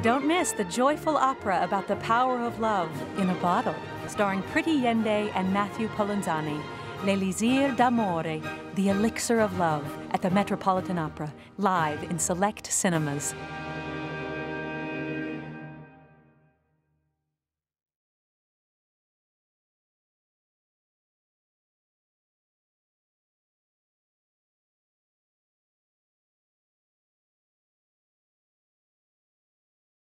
Don't miss the joyful opera about the power of love in a bottle, starring Pritti Yende and Mэтью Poленцани, L'Elixir d'Amore, The Elixir of Love, at the Metropolitan Opera, live in select cinemas.